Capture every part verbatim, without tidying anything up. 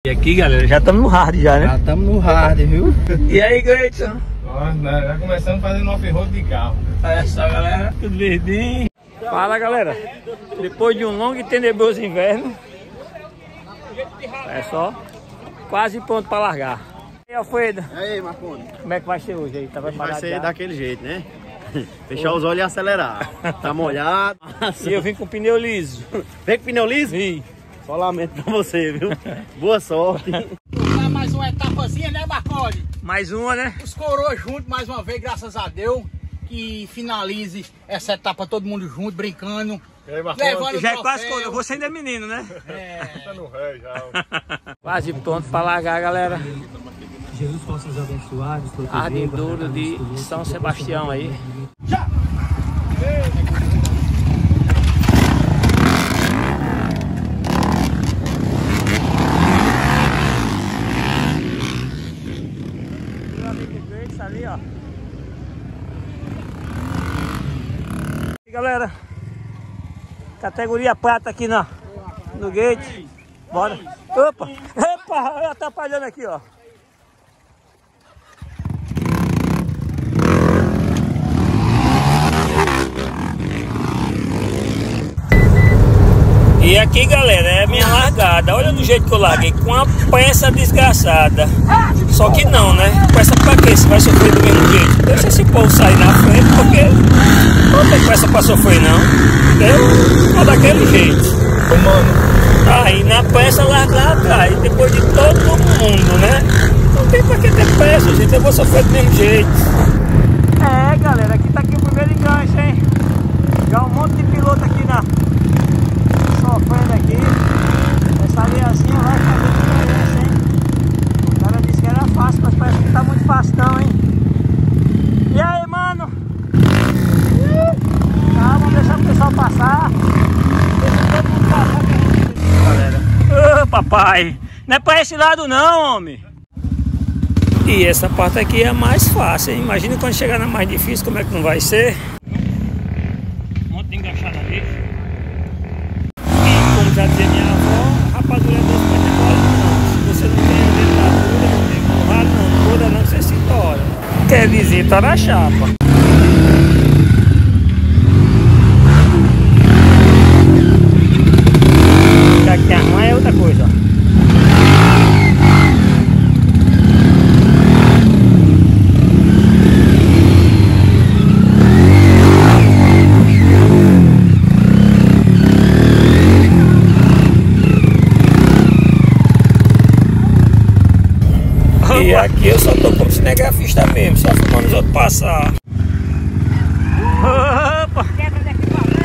E aqui, galera, já estamos no hard já, né? Já estamos no hard, viu? E aí, Gleidson? Nós já começamos fazendo off-road de carro. Olha só, galera, tudo verdinho. Fala, galera. Depois de um longo e tenebroso inverno, é só, quase pronto para largar. E aí, Alfredo? E aí, Marconi? Como é que vai ser hoje aí? Tá Vai ser já? Daquele jeito, né? Fechar os olhos e acelerar. Tá molhado. E eu vim com pneu liso. Vem com pneu liso? Sim. Só lamento pra você, viu? Boa sorte. Mais uma etapazinha, né, Marconi? Mais uma, né? Os coroas juntos mais uma vez, graças a Deus. Que finalize essa etapa todo mundo junto, brincando. Aí, Marconi? Já é quase coroa. Você ainda é menino, né? É. Tá no ré já. Quase pronto para largar, galera. Jesus possa nos abençoar, nos proteger. Ardendouro de São Sebastião aí. Já! Ali, ó. E galera, categoria prata aqui na, no gate. Bora. Opa! Opa! Atrapalhando aqui, ó. E aqui, galera, é a minha largada. Olha do jeito que eu larguei, com uma pressa desgraçada. Só que não, né? Pressa pra quê? Você vai sofrer do mesmo jeito. Deixa esse povo sair na frente, porque não tem pressa pra sofrer, não. Entendeu? Só daquele jeito. Ô, mano. Aí na pressa largar atrás, depois de todo mundo, né? Não tem pra que ter pressa, gente. Eu vou sofrer do mesmo jeito. É, galera, aqui tá aqui o primeiro enganche, hein? Já um monte de piloto aqui na... sofrendo aqui. Essa linhazinha vai fazer diferença, hein? O cara disse que era fácil, mas parece que tá muito fácil não, hein? E aí, mano? Tá, vamos deixar o pessoal passar. Deixa todo mundo passar que a gente... Galera. Ô, papai! Não é pra esse lado não, homem! E essa parte aqui é a mais fácil, hein? Imagina quando chegar na mais difícil, como é que não vai ser? Um monte de enganchada ali. Como já dizia minha avó, rapadura é doce, mas não mole não. Se você não tem dentadura, não tem borrado, não muda não, você se tora. Quer dizer, tá na chapa. Já que tem arma é outra coisa, ó. E aqui eu só tô como cinegrafista mesmo, só filmando os outros passar. Opa! Quebra daqui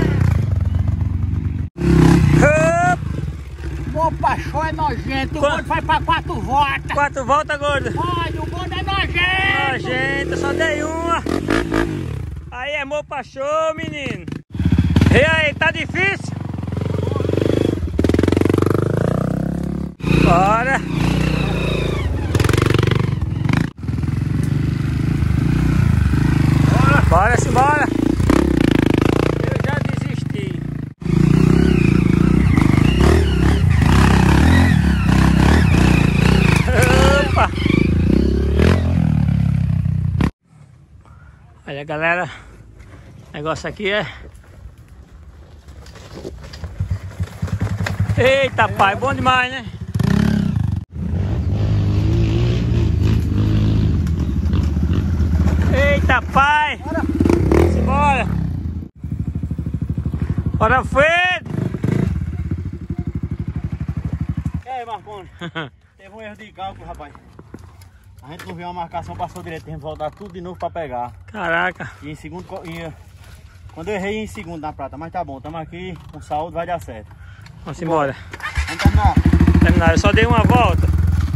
pra lá. Bom pachô é nojento, o Qua... gordo vai pra quatro voltas. Quatro voltas, gordo? Olha, o gordo é nojento. Nojento, só dei uma. Aí é meu pachô, menino. E aí, tá difícil? Bora! Bora, simbora! Eu já desisti. Opa! Olha, galera, o negócio aqui é... Eita, pai, bom demais, né? Eita, pai! Bora! Simbora! Bora, Fred! E aí, Marconi? Teve um erro de cálculo, rapaz. A gente não viu uma marcação, passou direito. Tem que voltar tudo de novo pra pegar. Caraca! E em segundo... E, quando eu errei em segundo na prata, mas tá bom, estamos aqui com saúde, vai dar certo. Vamos embora. Vamos terminar. Terminar, eu só dei uma volta.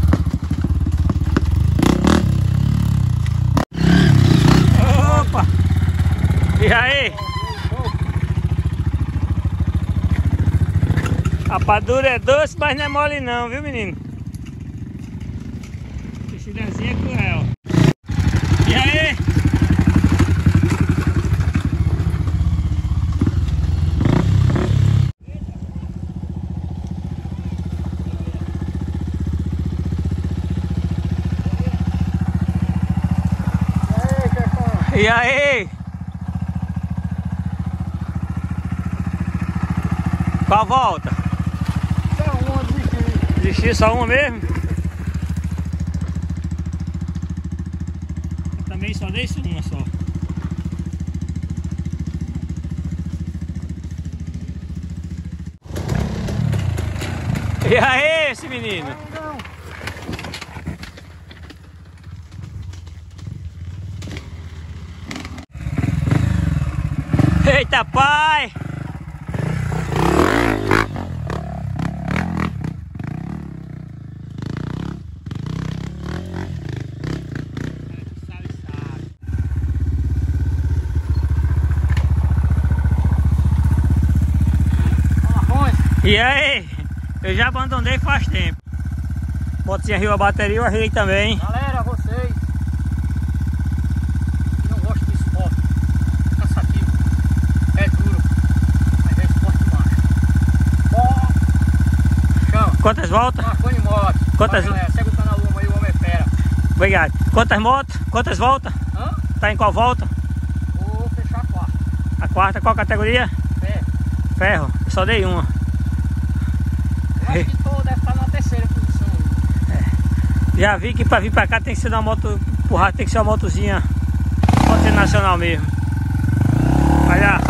Opa! E aí? A rapadura é doce, mas não é mole não, viu, menino? Esse desenho é cruel. E aí? E aí? Qual volta? Só uma, desistir. Desistir só uma mesmo? Eu também só dei isso uma só. E aí, esse menino? Eita, pai! E aí? Eu já abandonei faz tempo. Motinha riu a bateria, eu arrei também. Galera, vocês que não gostam de esporte, cansativo, é duro, mas é esporte demais. Bom, chama. Quantas voltas? Marconi Moto. Quantas? Vai, galera, segue o canal Luma aí, o homem é fera. Obrigado. Quantas motos? Quantas voltas? Hã? Tá em qual volta? Vou fechar a quarta. A quarta, qual categoria? Pé. Ferro. Eu só dei uma. Eu acho que tô, deve estar na terceira posição aí. Já vi que pra vir pra cá tem que ser uma moto empurrada, tem que ser uma motozinha, moto nacional mesmo. Vai lá.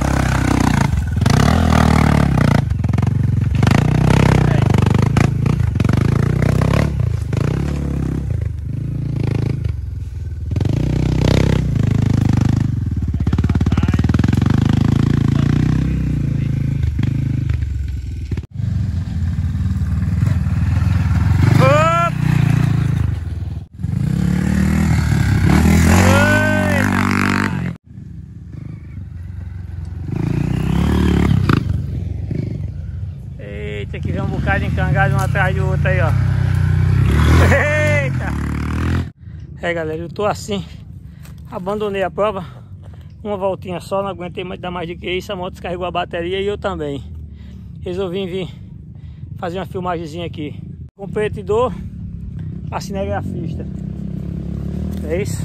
Eita, que vem um bocado encangado um atrás do outro aí, ó. Eita! É, galera, eu tô assim. Abandonei a prova. Uma voltinha só, não aguentei mais, dar mais do que isso. A moto descarregou a bateria e eu também. Resolvi vir fazer uma filmagemzinha aqui. Competidor, a cinegrafista. É isso?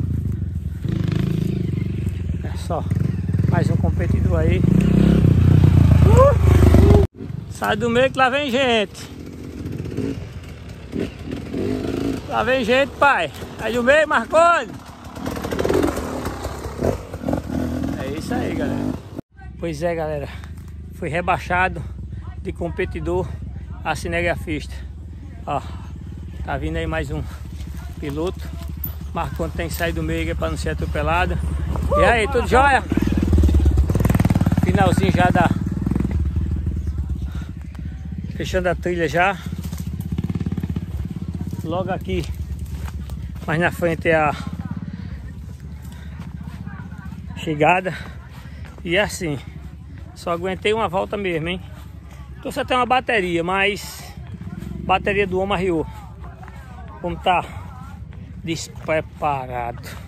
É só mais um competidor aí. Uh! Sai do meio que lá vem gente. Lá vem gente, pai. Sai do meio, Marconi. É isso aí, galera. Pois é, galera. Fui rebaixado de competidor a cinegrafista. Ó, tá vindo aí mais um piloto. Marconi tem que sair do meio aqui pra não ser atropelado. E aí, tudo jóia? Finalzinho já da... Fechando a trilha já. Logo aqui, mais na frente é a chegada. E assim, só aguentei uma volta mesmo, hein? Tô só tem uma bateria, mas bateria do homem arriou. Como tá despreparado.